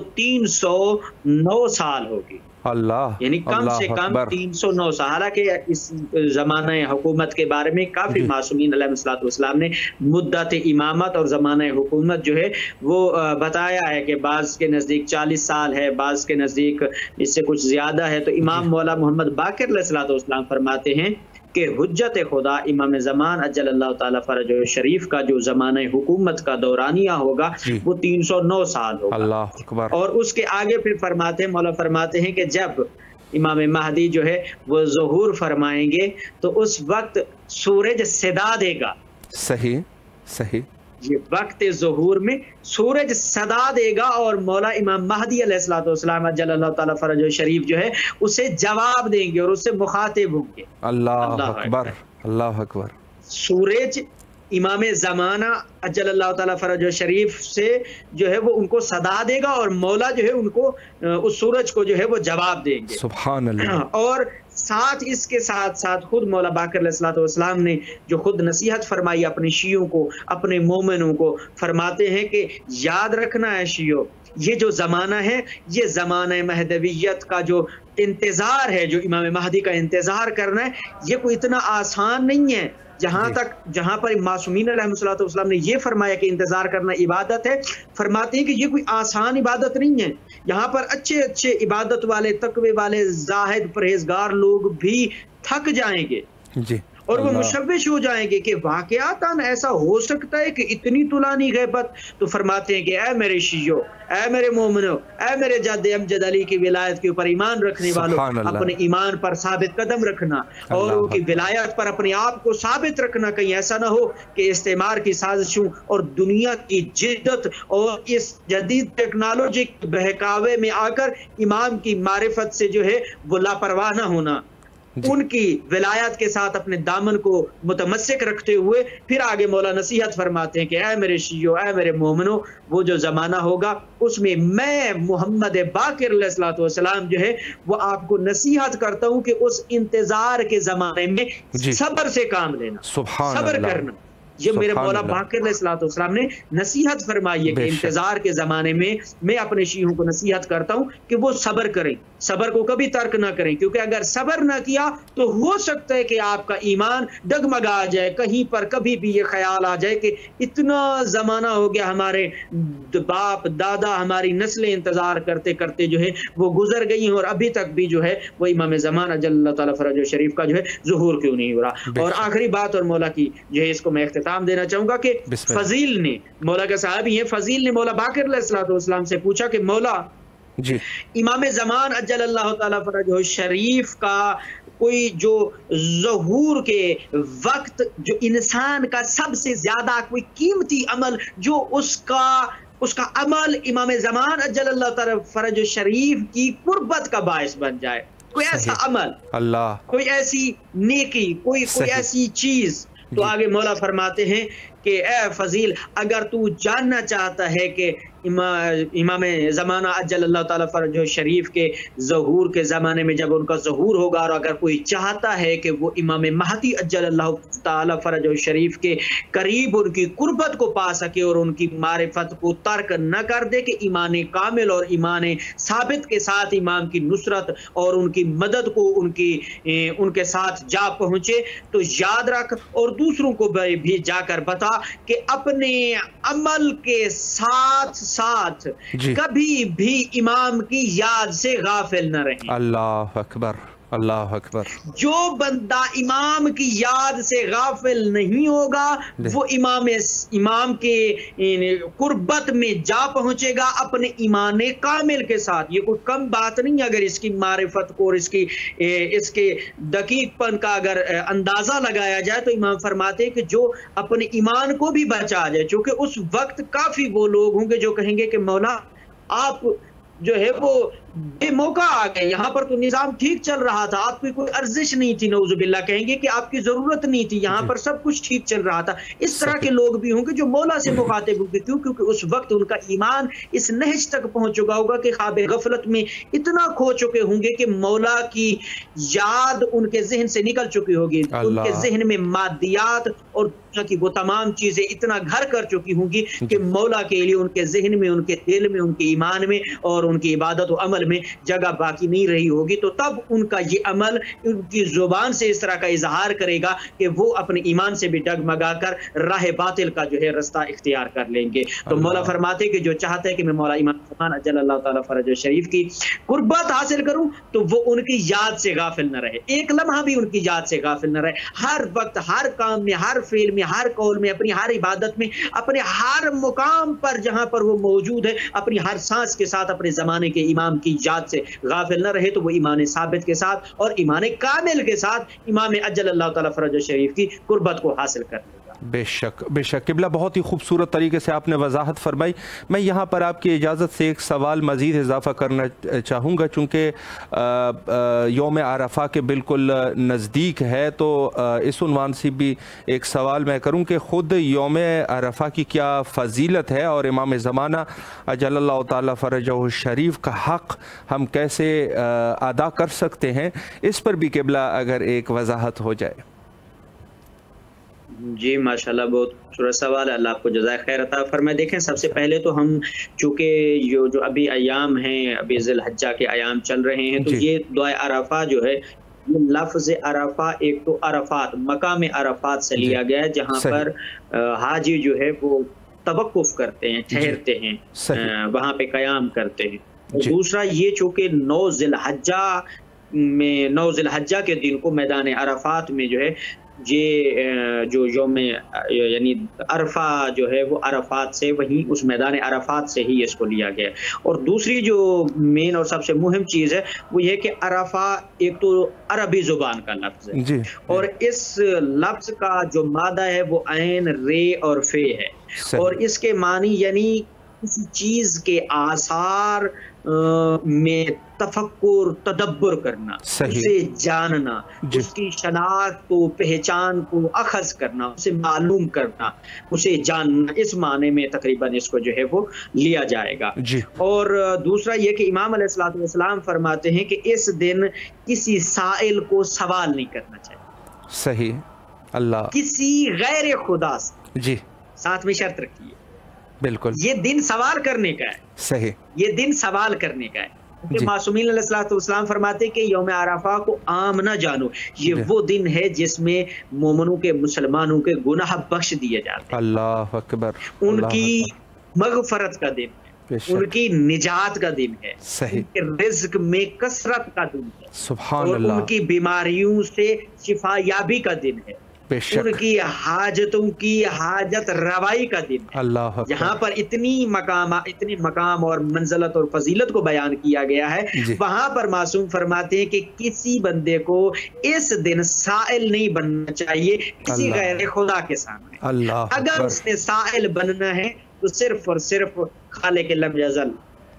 309 साल होगी।
अल्लाह,
यानी कम से कम 309 साल। हालांकि इस ज़माने हुकूमत के बारे में काफ़ी मासूमीन अलैहिस्सलाम ने मुद्दत इमामत और ज़माने हुकूमत जो है वो बताया है कि बाज़ के नज़दीक 40 साल है, बाज़ के नज़दीक इससे कुछ ज़्यादा है। तो इमाम मौला मोहम्मद बाक़िर अलैहिस्सलाम फरमाते हैं कि हुज्जत खुदा इमाम ज़मान अज्जलल्लाहु ताला फ़रजहु शरीफ का जो ज़माने हुकूमत का दौरानिया होगा वो 309 साल होगा।
अल्लाह अकबर।
और उसके आगे फिर मौला फरमाते हैं कि जब इमाम महदी जो है वो ज़हूर फरमाएंगे तो उस वक्त सूरज सदा देगा।
सही सही,
ये वक्त ज़हूर में सूरज सदा देगा और मौला इमाम महदी अलैहिस्सलाम अज्जलल्लाहु ताला फ़रजहु शरीफ जो है उसे जवाब देंगे और उससे मुखातिब होंगे।
अल्लाह अकबर, अल्लाह अकबर।
सूरज इमाम ज़माना अज्जलल्लाहु ताला फ़रजहु शरीफ से जो है वो उनको सदा देगा और मौला जो है उनको उस सूरज को जो है वो जवाब देंगे।
सुभान अल्लाह।
और साथ इसके साथ साथ खुद मौला बाक़िर अलैहिस्सलाम ने जो खुद नसीहत फरमाई अपने शियों को, अपने मोमिनों को, फरमाते हैं कि याद रखना है शियों, ये जो ज़माना है ये ज़माना महदवियत का जो इंतज़ार है, जो इमाम महदी का इंतज़ार करना है, ये कोई इतना आसान नहीं है। جہاں پر معصومین علیہ الصلوۃ والسلام نے یہ فرمایا کہ انتظار کرنا عبادت ہے، فرماتے ہیں کہ یہ کوئی آسان عبادت نہیں ہے، یہاں پر اچھے عبادت والے، تقوی والے، زاہد، پرہیزگار لوگ بھی تھک جائیں گے جی، اور وہ مشوش ہو جائیں گے کہ واقعاتاً ایسا ہو سکتا ہے کہ اتنی طولانی غیبت۔ تو فرماتے ہیں کہ اے میرے شیعو، اے میرے مومنو، اے میرے جد امجد علی کی ولایت کے اوپر ایمان رکھنے والوں، اپنے ایمان پر ثابت قدم رکھنا اور ان کی ولایت پر اپنے آپ کو ثابت رکھنا، کہیں ایسا نہ ہو کہ استعمار کی سازشوں اور دنیا کی جدت اور اس جدید ٹیکنالوجی کے بہکاوے میں آ کر امام کی معرفت سے جو ہے وہ لاپرواہ نہ ہونا، ان کی ولایت کے ساتھ اپنے دامن کو متمسک رکھتے ہوئے پھر آگے مولا نصیحت فرماتے ہیں کہ اے میرے شیعو، اے میرے مومنو، وہ جو زمانہ ہوگا اس میں میں محمد باقر علیہ الصلوۃ والسلام جو ہے وہ آپ کو نصیحت کرتا ہوں کہ اس انتظار کے زمانے میں صبر سے کام لینا، صبر کرنا۔ یہ میرے مولا باقر علیہ الصلوۃ والسلام نے نصیحت فرمائی ہے کہ انتظار کے زمانے میں میں اپنے شیعوں کو نصیحت کرتا ہوں کہ وہ صبر کریں، صبر کو کبھی ترک نہ کریں، کیونکہ اگر صبر نہ کیا تو ہو سکتا ہے کہ آپ کا ایمان ڈگمگا جائے، کہیں پر کبھی بھی یہ خیال آ جائے کہ اتنا زمانہ ہو گیا، ہمارے باپ دادا، ہماری نسلیں انتظار کرتے کرتے جو ہے وہ گزر گئی ہیں اور ابھی تک بھی جو ہے وہ امام زمان اجل اللہ تعالیٰ فرجہ شریف کا جو ہے ظہور کیوں نہیں ہو رہا۔ اور آخری بات اور مولا کی جو ہے اس کو میں اختتام دینا چاہوں گا کہ فضیل نے، مولا کا صحابی ہیں، فضیل نے مولا باقر علیہ الصلوۃ والسلام سے پوچھا کہ مولا امام زمان اجل اللہ تعالیٰ فرجہ شریف کا کوئی جو ظہور کے وقت جو انسان کا سب سے زیادہ کوئی قیمتی عمل جو اس کا عمل امام زمان اجل اللہ تعالیٰ فرج شریف کی قربت کا باعث بن جائے، کوئی ایسا عمل، کوئی ایسی نیکی، کوئی ایسی چیز، تو آگے مولا فرماتے ہیں کہ اے فضیل، اگر تو جاننا چاہتا ہے کہ امام زمانہ اجل اللہ تعالیٰ فرجہ شریف کے ظہور کے زمانے میں جب ان کا ظہور ہوگا، اور اگر کوئی چاہتا ہے کہ وہ امام مہدی اجل اللہ تعالیٰ فرجہ شریف کے قریب ان کی قربت کو پا سکے اور ان کی معرفت کو ترک نہ کر دے، کہ ایمان کامل اور ایمان ثابت کے ساتھ امام کی نصرت اور ان کی مدد کو ان کے ساتھ جا پہنچے، تو یاد رکھ اور دوسروں کو بھی جا کر بتا کہ اپنے عمل کے ساتھ کبھی بھی امام کی یاد سے غافل نہ رہیں۔
اللہ اکبر، اللہ اکبر۔
جو بندہ امام کی یاد سے غافل نہیں ہوگا وہ امام کے قربت میں جا پہنچے گا اپنے ایمان کامل کے ساتھ۔ یہ کوئی کم بات نہیں، اگر اس کی معرفت کو اور اس کے دقیق پن کا اگر اندازہ لگایا جائے تو امام فرماتے ہیں کہ جو اپنے ایمان کو بھی بچا جائے، چونکہ اس وقت کافی وہ لوگ ہوں گے جو کہیں گے کہ مولا آپ جو ہے وہ بے موقع آ گئے، یہاں پر تو نظام ٹھیک چل رہا تھا، آپ کی کوئی ارزش نہیں تھی، نعوذ باللہ کہیں گے کہ آپ کی ضرورت نہیں تھی، یہاں پر سب کچھ ٹھیک چل رہا تھا۔ اس طرح کے لوگ بھی ہوں گے جو مولا سے مخاطب ہوں گے، کیونکہ اس وقت ان کا ایمان اس نہج تک پہنچ چکا ہوگا کہ خواب غفلت میں اتنا کھو چکے ہوں گے کہ مولا کی یاد ان کے ذہن سے نکل چکی ہوگی، ان کے ذہن میں مادیات اور دنیا کی وہ تمام چیزیں اتنا گھر کر چکی ہوں گی کہ مولا کے لیے ان کے ذہن میں، ان کے دل میں، ان کے ایمان میں اور ان کی عبادت و عمل میں جگہ باقی نہیں رہی ہوگی۔ تو تب ان کا یہ عمل ان کی زبان سے اس طرح کا اظہار کرے گا کہ وہ اپنے ایمان سے بھی ڈگمگا کر راہ باطل کا جو ہے رستہ اختیار کر لیں گے۔ تو مولا فرماتے کہ جو چاہتا ہے کہ میں مولا امام زمان اجل اللہ تعالیٰ فرج شریف کی قربت حاصل کروں تو وہ ان کی یاد سے غافل نہ رہے، ایک لمحہ بھی ان کی یاد سے غافل نہ رہے، ہر وقت، ہر کام میں، ہر فعل میں، ہر قول میں، اپنی ہر عبادت میں، اپنے ہر مقام پر جہاں پر وہ موجود ہے، اپنی ہر سانس کے ساتھ اپنے زمانے کے امام کی یاد سے غافل نہ رہے، تو وہ ایمان ثابت کے ساتھ اور ایمان کامل کے ساتھ امام اجل اللہ تعالیٰ فرج شریف کی قربت کو حاصل کر لے گا۔
بے شک، بے شک قبلہ، بہت ہی خوبصورت طریقے سے آپ نے وضاحت فرمائی۔ میں یہاں پر آپ کی اجازت سے ایک سوال مزید اضافہ کرنا چاہوں گا، چونکہ یوم عرفہ کے بالکل نزدیک ہے، تو اس عنوان سے بھی ایک سوال میں کروں کہ خود یوم عرفہ کی کیا فضیلت ہے اور امام زمانہ اجل اللہ تعالیٰ فرجہ شریف کا حق ہم کیسے ادا کر سکتے ہیں، اس پر بھی قبلہ اگر ایک وضاحت ہو جائے۔
جی ماشاءاللہ، بہت خوبصورت سوال ہے، اللہ آپ کو جزائے خیر عطا فرمائے۔ دیکھیں، سب سے پہلے تو ہم چونکہ جو ابھی ایام ہیں، ابھی ذی الحجہ کے ایام چل رہے ہیں، تو یہ دعائے عرفہ جو ہے لفظ عرفہ ایک تو عرفات مقام عرفات سے لیا گیا ہے جہاں پر حاجی جو ہے وہ توقف کرتے ہیں، ٹھہرتے ہیں، وہاں پہ قیام کرتے ہیں۔ دوسرا یہ چونکہ 9 ذی الحجہ کے دن کو میدان عرفات میں جو ہے یہ جو یوم یعنی عرفہ جو ہے وہ عرفات سے وہیں اس میدان عرفات سے ہی اس کو لیا گیا۔ اور دوسری جو مین اور سب سے مہم چیز ہے وہ یہ کہ عرفہ ایک تو عربی زبان کا لفظ ہے اور اس لفظ کا جو مادہ ہے وہ عین، رے اور فے ہے، اور اس کے معنی یعنی کسی چیز کے آثار میں تفکر، تدبر کرنا، اسے جاننا، اس کی شناخت کو، پہچان کو اخذ کرنا، اسے معلوم کرنا، اسے جاننا، اس معنی میں تقریباً اس کو جو ہے وہ لیا جائے گا۔ اور دوسرا یہ کہ امام علیہ السلام فرماتے ہیں کہ اس دن کسی سائل کو سوال نہیں کرنا چاہیے،
صحیح، اللہ، کسی
غیر خدا سے،
جی،
ساتھ میں شرط رکھیے
بالکل، یہ
دن سوال کرنے کا ہے، صحیح، یہ دن سوال کرنے کا ہے۔ کہ معصومین علیہ السلام فرماتے کہ یوم عرفہ کو عام نہ جانو، یہ وہ دن ہے جس میں مومنوں کے، مسلمانوں کے گناہ بخش دیے جاتے ہیں، اللہ اکبر، ان کی مغفرت کا دن ہے، ان کی نجات کا دن ہے، ان کے رزق میں کثرت کا دن ہے، سبحان اللہ، اور ان کی بیماریوں سے شفا یابی کا دن ہے، ان کی حاجتوں کی حاجت روائی کا دن ہے۔ اللہ، جہاں پر اتنی مقام اور منزلت اور فضیلت کو بیان کیا گیا ہے، وہاں پر معصوم فرماتے ہیں کہ کسی بندے کو اس دن سائل نہیں بننا چاہیے کسی غیر خدا کے سامنے۔ اللہ، اگر اس نے سائل بننا ہے تو صرف اور صرف خالق لم یزل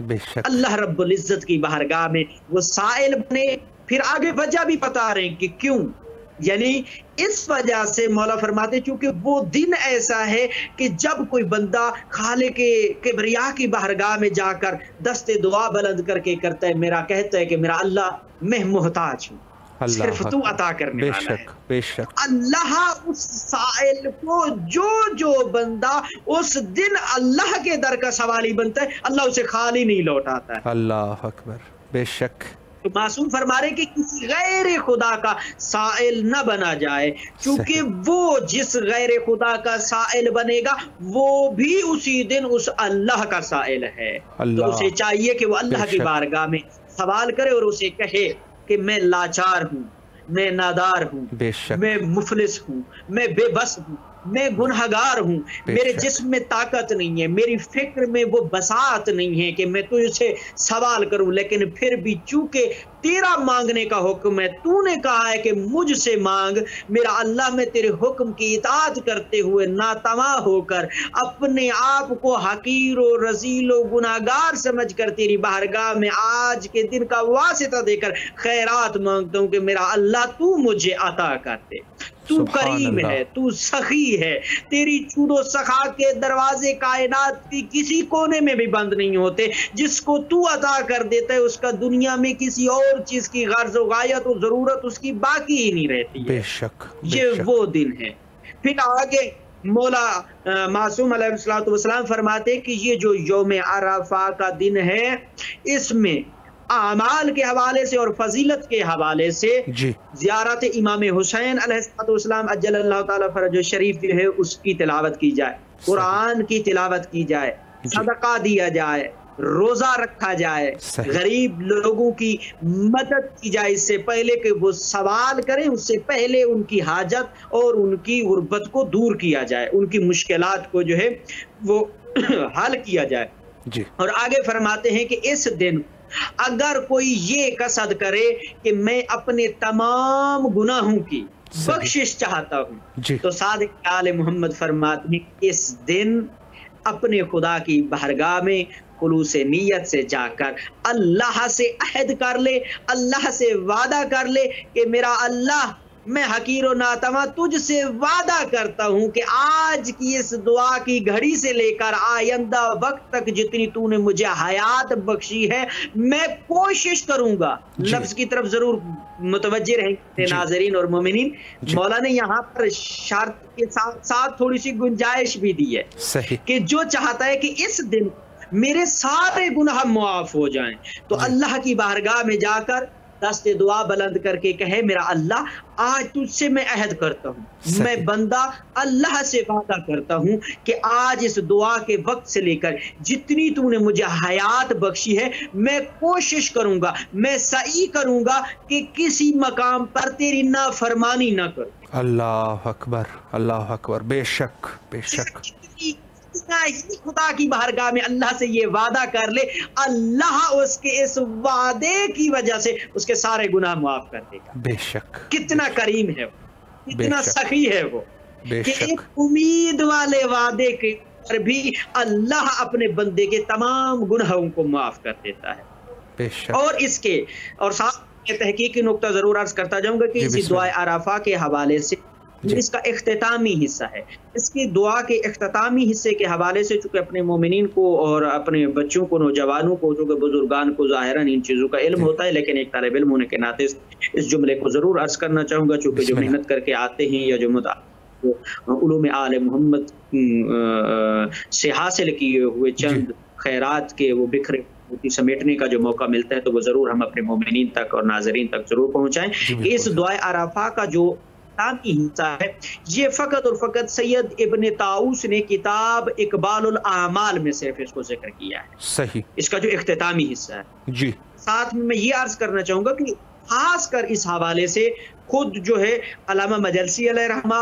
اللہ رب العزت کی بارگاہ میں وہ سائل بنے۔ پھر آگے وجہ بھی بتا رہے ہیں کہ کیوں، یعنی اس وجہ سے مولا فرماتے چونکہ وہ دن ایسا ہے کہ جب کوئی بندہ خالق کے کبریا کی بارگاہ میں جا کر دست دعا بلند کر کے کرتا ہے، میرا کہتا ہے کہ میرا اللہ میں محتاج ہوں، صرف تو عطا کرنے والا ہے۔ بے شک اللہ اس سائل کو جو بندہ اس دن اللہ کے در کا سوالی بنتا ہے، اللہ اسے خالی نہیں لوٹاتا ہے۔ اللہ اکبر، بے شک۔ تو معصوم فرما رہے کہ کسی غیر خدا کا سائل نہ بنا جائے، چونکہ وہ جس غیر خدا کا سائل بنے گا وہ بھی اسی دن اس اللہ کا سائل ہے، تو اسے چاہیے کہ وہ اللہ کی بارگاہ میں سوال کرے اور اسے کہے کہ میں لاچار ہوں، میں نادار ہوں، میں مفلس ہوں، میں بے بس ہوں، میں گنہگار ہوں، میرے جسم میں طاقت نہیں ہے، میری فکر میں وہ بساط نہیں ہے کہ میں تجھ سے سوال کروں، لیکن پھر بھی چونکہ تیرا مانگنے کا حکم ہے، تو نے کہا ہے کہ مجھ سے مانگ، میرا اللہ میں تیرے حکم کی اطاعت کرتے ہوئے ناتواں ہو کر اپنے آپ کو حقیر و رذیل و گناہگار سمجھ کر تیری بارگاہ میں آج کے دن کا واسطہ دے کر خیرات مانگتا ہوں کہ میرا اللہ تو مجھے عطا کر دے۔ تو کریم ہے، تو سخی ہے، تیری چود و سخا کے دروازے کائنات کی کسی کونے میں بھی بند نہیں ہوتے، جس کو تو عطا کر دیتا ہے اس کا دنیا میں کسی اور چیز کی غرض و غایت و ضرورت اس کی باقی ہی نہیں رہتی ہے۔ بے شک، یہ وہ دن ہے۔ پھر آگے مولا معصوم علیہ السلام فرماتے کہ یہ جو یوم عرفہ کا دن ہے اس میں اعمال کے حوالے سے اور فضیلت کے حوالے سے زیارت امام حسین علیہ السلام عجل اللہ تعالی فرجہ شریف جو ہے اس کی تلاوت کی جائے، قرآن کی تلاوت کی جائے، صدقہ دیا جائے، روزہ رکھا جائے، غریب لوگوں کی مدد کی جائے، اس سے پہلے کہ وہ سوال کریں اس سے پہلے ان کی حاجت اور ان کی غربت کو دور کیا جائے، ان کی مشکلات کو جو ہے وہ حل کیا جائے۔ اور آگے فرماتے ہیں کہ اس دن اگر کوئی یہ قصد کرے کہ میں اپنے تمام گناہوں کی بخشش چاہتا ہوں تو صادق آل محمد فرماتے ہیں اس دن اپنے خدا کی بارگاہ میں خلوص نیت سے جا کر اللہ سے عہد کر لے، اللہ سے وعدہ کر لے کہ میرا اللہ میں حقیر و ناتواں تجھ سے وعدہ کرتا ہوں کہ آج کی اس دعا کی گھڑی سے لے کر آئندہ وقت تک جتنی تو نے مجھے حیات بخشی ہے میں کوشش کروں گا۔ لفظ کی طرف ضرور متوجہ رہیں گے ناظرین اور مومنین، مولا نے یہاں پر شرط کے ساتھ ساتھ تھوڑی سی گنجائش بھی دی ہے کہ جو چاہتا ہے کہ اس دن میرے سارے گناہ معاف ہو جائیں تو اللہ کی بارگاہ میں جا کر دست دعا بلند کر کے کہے میرا اللہ آج تجھ سے میں عہد کرتا ہوں, میں بندہ اللہ سے وعدہ کرتا ہوں کہ آج اس دعا کے وقت سے لے کر جتنی تو نے مجھے حیات بخشی ہے میں کوشش کروں گا, میں سعی کروں گا کہ کسی مقام پر تیری نافرمانی نہ کروں.
اللہ اکبر, اللہ اکبر, بے شک بے شک.
خدا کی بارگاہ میں اللہ سے یہ وعدہ کر لے, اللہ اس کے اس وعدے کی وجہ سے اس کے سارے گناہ معاف کر دے گا.
بے شک.
کتنا کریم ہے وہ, کتنا سخی ہے وہ,
بے
کہ
شک.
ایک امید والے وعدے کے پر بھی اللہ اپنے بندے کے تمام گناہوں کو معاف کر دیتا ہے.
بے شک.
اور اس کے اور ساتھ تحقیقی نقطہ ضرور عرض کرتا جاؤں گا کہ اسی دعائے عرفہ کے حوالے سے اس کا اختتامی حصہ ہے. اس کی دعا کے اختتامی حصے کے حوالے سے چونکہ اپنے مومنین کو اور اپنے بچوں کو, نوجوانوں کو, چونکہ بزرگان کو ظاہراً ان چیزوں کا علم ہوتا ہے, لیکن ایک طالب علم ہونے کے ناطے اس جملے کو ضرور عرض کرنا چاہوں گا, چونکہ جو محنت کر کے آتے ہیں یا جو علوم آل محمد سے حاصل کیے ہوئے چند خیرات کے وہ بکھرے سمیٹنے کا جو موقع ملتا ہے تو وہ ضرور ہم اپنے مومنین تک اور ناظرین تک ضرور پہنچائیں کہ اس دعائے عرفہ کا جو کی حصہ ہے یہ فقط اور فقط سید ابن طاؤس نے کتاب اقبال الاعمال میں صرف اس کو ذکر کیا ہے.
صحیح.
اس کا جو اختتامی حصہ ہے.
جی.
ساتھ میں یہ عرض کرنا چاہوں گا کہ خاص کر اس حوالے سے خود جو ہے علامہ مجلسی علیہ رحمہ,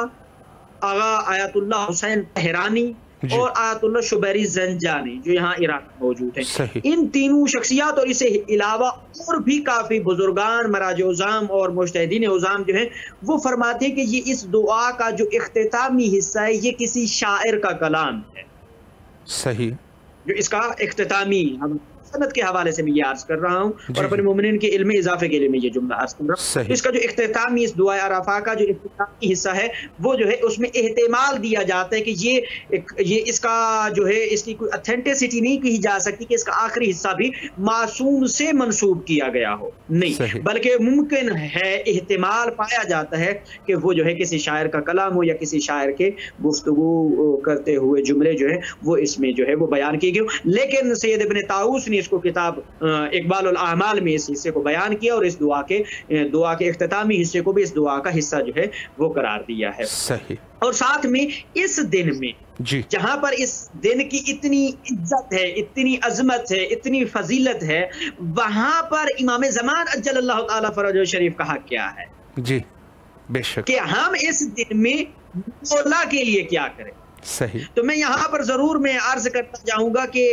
آغا آیت اللہ حسین تہرانی اور آیت اللہ شبیری زنجانی جو یہاں عراق میں موجود ہیں, ان تینوں شخصیات اور اسے علاوہ اور بھی کافی بزرگان مراجع عظام اور مجتہدین عظام جو ہیں وہ فرماتے ہیں کہ یہ اس دعا کا جو اختتامی حصہ ہے یہ کسی شاعر کا کلام ہے.
صحیح.
جو اس کا اختتامی سند کے حوالے سے میں یہ عرض کر رہا ہوں اور اپنے مومنین کے علم اضافے کے لیے میں یہ جملہ عرض کر رہا ہوں. اس کا جو اختتامی اس دعائے عرفہ کا جو اختتامی حصہ ہے وہ جو ہے اس میں احتمال دیا جاتا ہے کہ یہ اس کا جو ہے اس کی کوئی اتھینٹسٹی نہیں کہی جا سکتی کہ اس کا آخری حصہ بھی معصوم سے منسوب کیا گیا ہو, نہیں, بلکہ ممکن ہے, احتمال پایا جاتا ہے کہ وہ جو ہے کسی شاعر کا کلام ہو یا کسی شاعر کے گفتگو کرتے ہوئے جملے جو ہے وہ اس میں جو ہے وہ بیان کی گئے. لیکن سید ابن طاؤس نے اس کو کتاب اقبال الاعمال میں اس حصے کو بیان کیا اور اس دعا کے اختتامی حصے کو بھی اس دعا کا حصہ جو ہے وہ قرار دیا ہے.
صحیح.
اور ساتھ میں اس دن میں جہاں پر اس دن کی اتنی عزت ہے, اتنی عظمت ہے, اتنی فضیلت ہے, وہاں پر امام زمان اجل اللہ تعالی فرجہ شریف کا حق کیا ہے.
جی بے شک. کہ
ہم اس دن میں مولا کے لیے کیا کریں.
صحیح.
تو میں یہاں پر ضرور میں عرض کرتا جاؤں گا کہ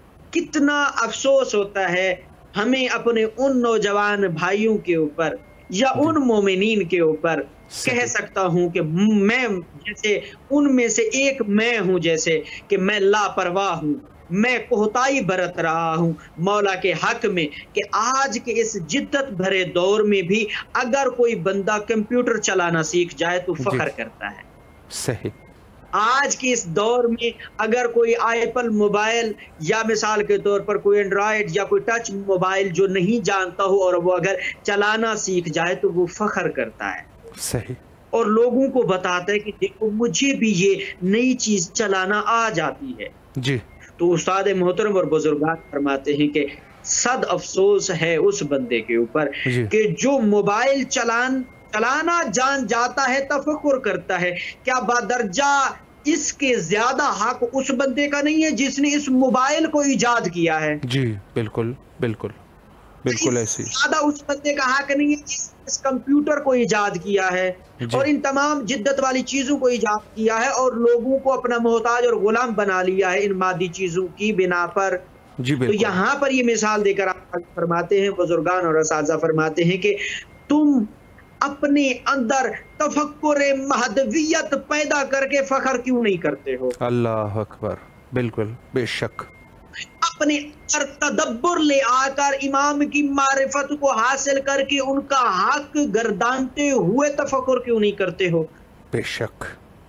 کتنا افسوس ہوتا ہے ہمیں اپنے ان نوجوان بھائیوں کے اوپر یا ان مومنین کے اوپر, کہہ سکتا ہوں کہ میں جیسے ان میں سے ایک میں ہوں, جیسے کہ میں لاپرواہ ہوں, میں کوتاہی برت رہا ہوں مولا کے حق میں, کہ آج کے اس جدت بھرے دور میں بھی اگر کوئی بندہ کمپیوٹر چلانا سیکھ جائے تو فخر کرتا ہے.
صحیح.
آج کے اس دور میں اگر کوئی ایپل موبائل یا مثال کے طور پر کوئی اینڈرائیڈ یا کوئی ٹچ موبائل جو نہیں جانتا ہو اور وہ اگر چلانا سیکھ جائے تو وہ فخر کرتا ہے.
صحیح. اور
لوگوں کو بتاتا ہے کہ دیکھو مجھے بھی یہ نئی چیز چلانا آ جاتی ہے.
جی.
تو استاد محترم اور بزرگان فرماتے ہیں کہ صد افسوس ہے اس بندے کے اوپر کہ جو موبائل چلانا جان جاتا ہے, تفکر کرتا ہے, کیا بدرجہ اس کے زیادہ حق اس بندے کا نہیں ہے جس نے اس موبائل کو ایجاد کیا ہے.
جی بالکل بالکل بالکل ایسی.
زیادہ اس بندے کا حق نہیں ہے جس نے اس کمپیوٹر کو ایجاد کیا ہے اور ان تمام جدت والی چیزوں کو ایجاد کیا ہے اور لوگوں کو اپنا محتاج اور غلام بنا لیا ہے ان مادی چیزوں کی بنا پر. تو یہاں پر یہ مثال دے کر آپ فرماتے ہیں, بزرگان اور اساتذہ فرماتے ہیں کہ تم اپنے اندر تفکر مہدویت پیدا کر کے فخر کیوں نہیں کرتے ہو.
اللہ اکبر. بالکل بے شک.
اپنے تدبر لے آ کر امام کی معرفت کو حاصل کر کے ان کا حق گردانتے ہوئے تفکر کیوں نہیں کرتے ہو.
بے شک.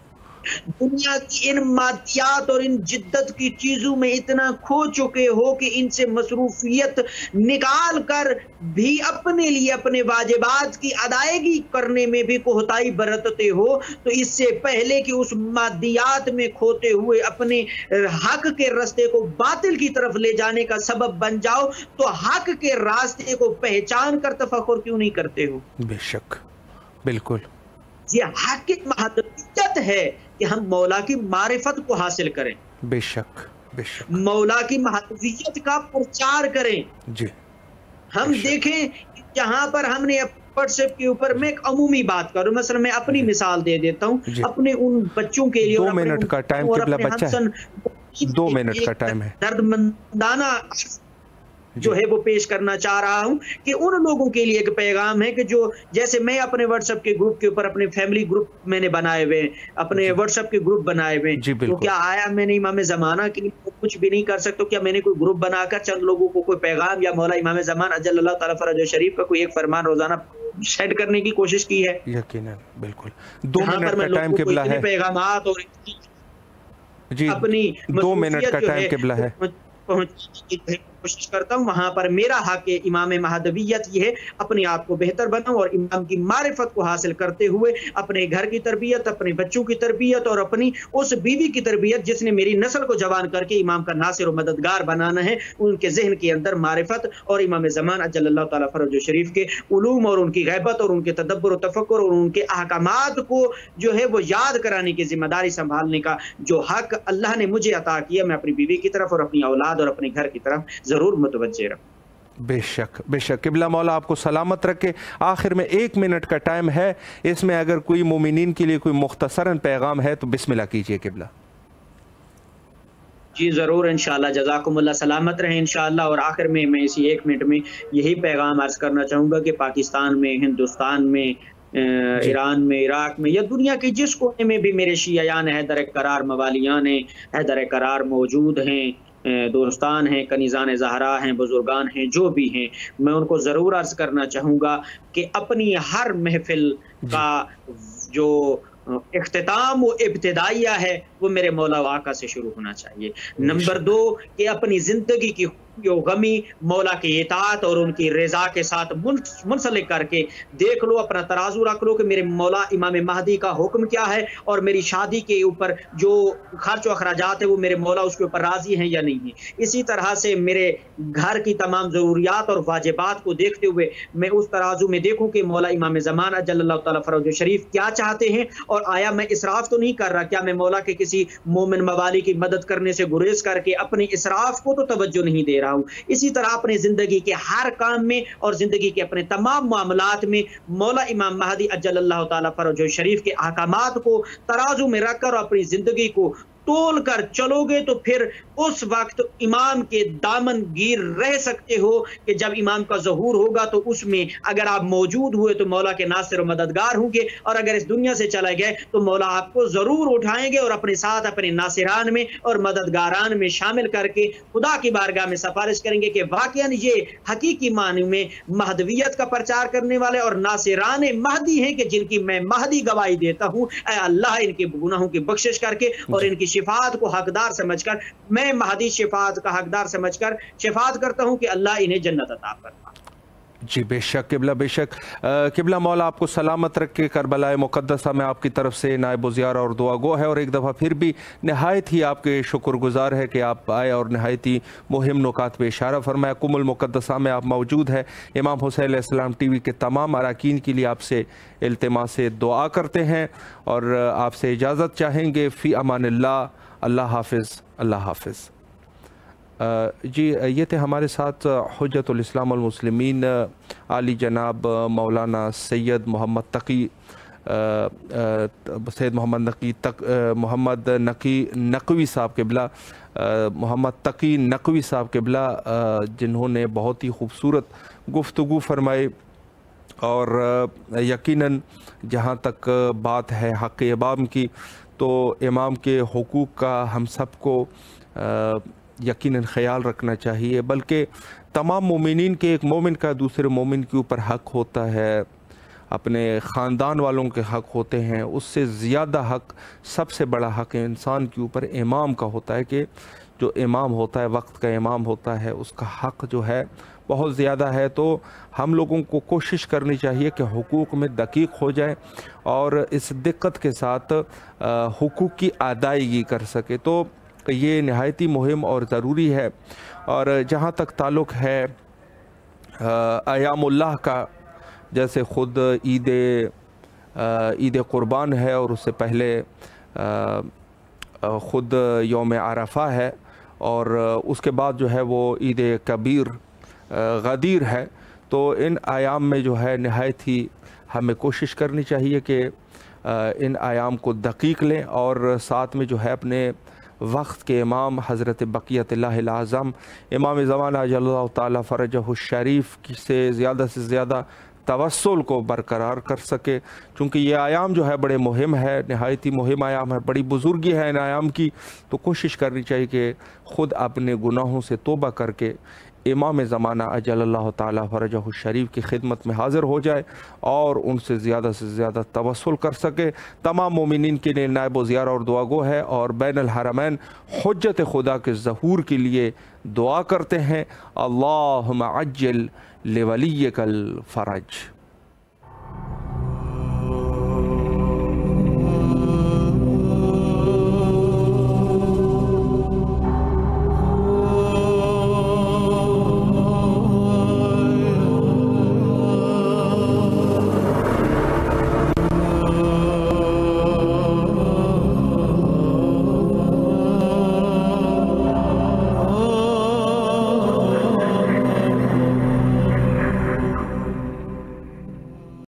दुनिया की इन मादियात और इन जिद्दत की चीजों में इतना खो चुके हो कि इनसे मसरूफियत निकाल कर भी अपने लिए अपने वाजिबात की अदायगी करने में भी कोताही बरतते हो, तो इससे पहले कि उस मादियात में खोते हुए अपने हक के रास्ते को बातिल की तरफ ले जाने का सबब बन जाओ, तो हक के रास्ते को पहचान कर तफक्कुर क्यों नहीं करते हो?
बेशक, बिल्कुल।
ये हक की महत्वत है कि हम मौला की मारिफत को हासिल करें,
बेशक बेशक,
मौला की महत्वियत का प्रचार करें
जी।
हम देखें जहां पर हमने व्हाट्सएप के ऊपर, मैं एक अमूमी बात करूं, मसलन मैं अपनी मिसाल दे देता हूं अपने उन बच्चों के लिए,
2 मिनट का टाइम किबला बच्चा है, 2 मिनट का टाइम है,
दर्दमंदाना जो है वो पेश करना चाह रहा हूं कि उन लोगों के लिए एक पैगाम है कि जो, जैसे मैं अपने व्हाट्सएप के ग्रुप के ऊपर अपने फैमिली ग्रुप मैंने बनाए हुए, अपने व्हाट्सएप के ग्रुप बनाए हुए, तो क्या आया मैंने इमाम ज़माना के लिए कुछ भी नहीं कर सकता? क्या मैंने कोई ग्रुप बनाकर चंद लोगों को कोई पैगाम या मौला इमाम ज़मान अजल्लल्लाहु ताला फरजहु शरीफ का कोई एक फरमान रोजाना सेंड करने की कोशिश की है?
यकीनन, बिल्कुल। 2 मिनट का टाइम किबला है,
पैगामात और
जी,
अपनी
2 मिनट का टाइम किबला है
पहुंचने की कोशिश करता हूं। वहां पर मेरा हक है इमाम महदवियत ये है, अपने आप को बेहतर बनाऊं और इमाम की मारिफत को हासिल करते हुए अपने घर की तरबियत, अपने बच्चों की तरबियत और अपनी उस बीवी की तरबियत जिसने मेरी नस्ल को जवान करके इमाम का नासिर और मददगार बनाना है, उनके जहन के अंदर मारिफत और इमाम ज़मान अजल्लल्लाहु ताला फरजहु शरीफ के उलूम और उनकी गैबत और उनके तदब्बर और तफक्कुर और उनके अहकामात को जो है वो याद कराने की जिम्मेदारी संभालने का जो हक अल्लाह ने मुझे अता किया, मैं अपनी बीवी की तरफ और अपनी औलाद और अपने घर की तरफ जरूर मुतवज्जे रहूं।
बेशक बेशक, किबला मौला आपको सलामत रखे। आखिर में 1 मिनट का टाइम है, इसमें अगर कोई मोमिनीन के लिए कोई मुख्तसरन पैगाम है तो बिस्मिल्लाह कीजिए किबला।
जी ज़रूर, इंशाअल्लाह, जज़ाकुमुल्लाह, सलामत रहें इंशाअल्लाह। और आखिर में मैं इसी 1 मिनट में यही पैगाम अर्ज़ करना चाहूँगा कि पाकिस्तान में, हिंदुस्तान में, ईरान में, इराक में या दुनिया के जिस कोने में भी मेरे शियायान हैदर करार मवालियान हैं, हैदर करार मौजूद हैं, दोस्तान हैं, कनीज़ान ज़हरा हैं, बुजुर्गान हैं, जो भी हैं, मैं उनको ज़रूर अर्ज़ करना चाहूँगा कि अपनी हर महफिल का जो इख्तिताम व इब्तिदाइया है वो मेरे मौला आका से शुरू होना चाहिए। नंबर 2 कि अपनी ज़िंदगी की गमी मौला की इताअत और उनकी रज़ा के साथ मुंसलिक करके देख लो, अपना तराजू रख लो कि मेरे मौला इमाम महदी का हुक्म क्या है और मेरी शादी के ऊपर जो खर्च व अखराजात है वो मेरे मौला उसके ऊपर राज़ी हैं या नहीं है। इसी तरह से मेरे घर की तमाम ज़रूरियात और वाजिबात को देखते हुए मैं उस तराजू में देखूँ कि मौला इमाम ज़मान अजल्लल्लाहु ताला फरजहु शरीफ क्या चाहते हैं और आया मैं इसराफ तो नहीं कर रहा, क्या मैं मौला के किसी मोमिन मवाली की मदद करने से गुरेज करके अपने इसराफ को तो तवज्जो नहीं दे रहा हूं। इसी तरह अपने जिंदगी के हर काम में और जिंदगी के अपने तमाम मामलात में मौला इमाम महदी अजल्लल्लाहु ताला फरजहु शरीफ के अहकामात को तराजू में रखकर अपनी जिंदगी को तोल कर चलोगे तो फिर उस वक्त इमाम के दामन गिर रह सकते हो कि जब इमाम का ज़हूर होगा तो उसमें अगर आप मौजूद हुए तो मौला के नासिर और मददगार होंगे, और अगर इस दुनिया से चले गए तो मौला आपको ज़रूर उठाएंगे और अपने साथ अपने नासिरान में और मददगारान में शामिल करके खुदा की बारगाह में सिफारिश करेंगे कि वाकई ये हकीकी मानी में महदवियत का प्रचार करने वाले और नासिरान महदी हैं कि जिनकी मैं महदी गवाही देता हूँ। ऐ अल्लाह इनके गुनाहों की बख्शिश करके और इनकी शिफात को हकदार समझकर, मैं महदी शिफात का हकदार समझकर शिफात करता हूं कि अल्लाह इन्हें जन्नत अता फरमा।
जी बेशक किबला, बेशक किबला मौला आपको सलामत रखे। करबलाए मुक़द्दसा में आपकी तरफ से नायब ज़ियारा और दुआ गो है और एक दफ़ा फिर भी नहायत ही आपके शुक्रगुजार है कि आप आए और नहायत ही मुहिम नुकात पे इशारा फरमाया। कुमुल मुक़द्दसा में आप मौजूद है। इमाम हुसैन अलैहिस्सलाम टीवी के तमाम अरकान के लिए आपसे इल्तिमास दुआ करते हैं और आपसे इजाज़त चाहेंगे। फ़ी अमानिल्लाह, अल्लाह हाफ़िज़, अल्लाह हाफ़िज़। जी ये थे हमारे साथ हुज्जतुल इस्लाम वल मुस्लिमीन आली जनाब मौलाना सैयद मोहम्मद तकी मोहम्मद नकवी साहब किबला, मोहम्मद तकी नकवी साहब किबला, जिन्होंने बहुत ही खूबसूरत गुफ्तगू फरमाई और यकीनन जहाँ तक बात है हक़ इमाम की तो इमाम के हुकूक का हम सबको यकीनन ख्याल रखना चाहिए, बल्कि तमाम मोमिनीन के एक मोमिन का दूसरे मोमिन के ऊपर हक होता है اپنے خاندان والوں کے حق ہوتے ہیں، اس سے زیادہ حق، سب سے بڑا حق انسان کے اوپر امام کا ہوتا ہے کہ جو امام ہوتا ہے، وقت کا امام ہوتا ہے، اس کا حق جو ہے بہت زیادہ ہے۔ تو ہم لوگوں کو کوشش کرنی چاہیے کہ حقوق میں دقیق ہو جائے اور اس دقت کے ساتھ حقوق کی ادائیگی کر سکے۔ تو یہ نہایتی مہم اور ضروری ہے۔ اور جہاں تک تعلق ہے ایام اللہ کا، جیسے خود عید قربان ہے اور اس سے پہلے خود یوم عرفہ ہے، اور اس کے بعد جو ہے وہ عید کبیر غدیر ہے، تو ان ایام میں جو ہے نہایت ہی ہمیں کوشش کرنی چاہیے کہ ان ایام کو دقیق لیں، اور ساتھ میں جو ہے اپنے وقت کے امام حضرت بقیت اللہ الاعظم امام زمانہ اجل اللہ تعالیٰ فرجہ الشریف سے زیادہ توسل کو برقرار کر سکے، چونکہ یہ ایام جو ہے بڑے مہم ہے، نہایت ہی مہم ایام ہے، بڑی بزرگی ہے ان ایام کی۔ تو کوشش کرنی چاہیے کہ خود اپنے گناہوں سے توبہ کر کے امام زمانہ اجل اللہ تعالیٰ فرجہ الشریف کی خدمت میں حاضر ہو جائے اور ان سے زیادہ توسل کر سکے۔ تمام مومنین کے لیے نائب و زیارہ اور دعا گو ہے، اور بین الحرمین حجت خدا کے ظہور کے لیے دعا کرتے ہیں، اللہم عجل لولیک الفرج۔